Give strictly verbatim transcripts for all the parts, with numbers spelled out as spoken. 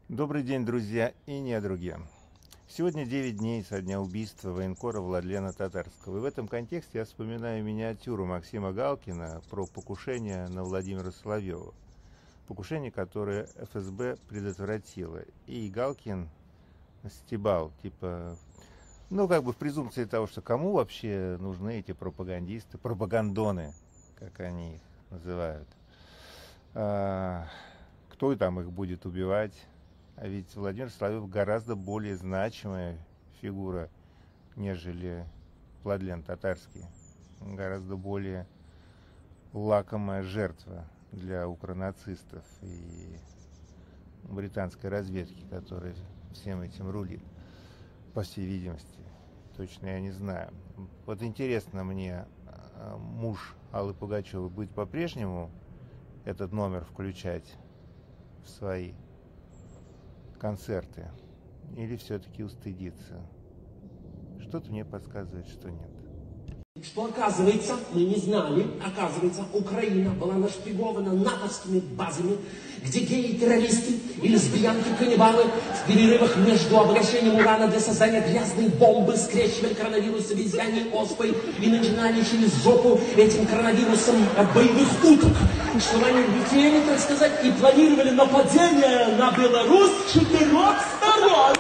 Добрый день, друзья и недруги. Сегодня девять дней со дня убийства военкора Владлена Татарского. И в этом контексте я вспоминаю миниатюру Максима Галкина про покушение на Владимира Соловьева. Покушение, которое эф эс бэ предотвратило. И Галкин стебал, типа, ну, как бы в презумпции того, что кому вообще нужны эти пропагандисты, пропагандоны, как они их называют. А, кто там их будет убивать? А ведь Владимир Соловьев гораздо более значимая фигура, нежели Владлен Татарский. Гораздо более лакомая жертва для укронацистов и британской разведки, которая всем этим рулит, по всей видимости. Точно я не знаю. Вот интересно мне, муж Аллы Пугачевой будет по-прежнему этот номер включать в свои концерты, или все-таки устыдиться? Что-то мне подсказывает, что нет. Что оказывается, мы не знали, оказывается, Украина была нашпигована натовскими базами, где геи-террористы и лесбиянки-каннибалы в перерывах между обогащением урана для создания грязной бомбы скрещивали коронавирус с обезьяньей оспой и начинали через жопу этим коронавирусом боевых уток, чтобы они летели, так сказать, и планировали нападение на Беларусь с четырех сторон.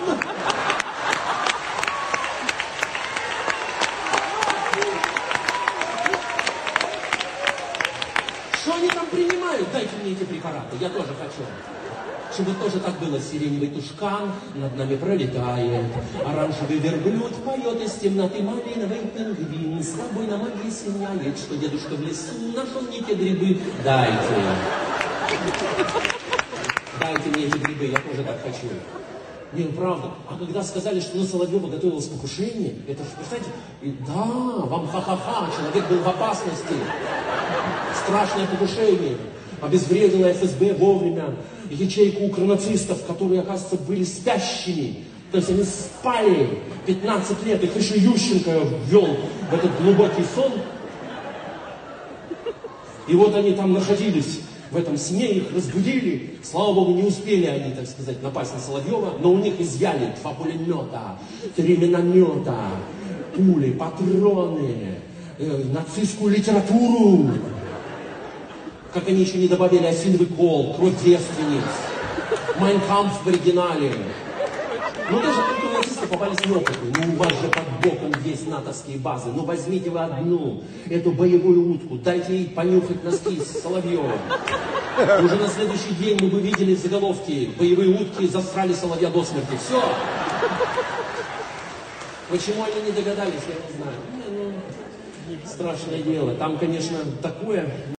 Что они там принимают? Дайте мне эти препараты, я тоже хочу. Чтобы тоже так было. Сиреневый тушкан над нами пролетает, оранжевый верблюд поет из темноты, малиновый пингвин с тобой на магии сигналит, что дедушка в лесу нашел не те грибы. Дайте. Дайте мне эти грибы, я тоже так хочу. Не, ну правда. А когда сказали, что на Соловьева готовилось покушение, это же, представляете, и, да, вам ха-ха-ха, человек был в опасности. Страшное покушение. Обезвредила эф эс бэ вовремя ячейку укронацистов, которые, оказывается, были спящими. То есть они спали пятнадцать лет, их еще Ющенко ввел в этот глубокий сон. И вот они там находились в этом сне, их разбудили. Слава Богу, не успели они, так сказать, напасть на Соловьева, но у них изъяли два пулемета, три миномета, пули, патроны, э, нацистскую литературу. Как они еще не добавили осиновый кол, кровь девственниц, Майн кампф в оригинале. Ну даже только нацисты попались неопытные. Ну у вас же под боком есть натовские базы. Ну возьмите вы одну, эту боевую утку, дайте ей понюхать носки с Соловьевым. Уже на следующий день мы бы видели заголовки: боевые утки засрали Соловья до смерти. Все. Почему они не догадались, я не знаю. Ну, страшное дело. Там, конечно, такое...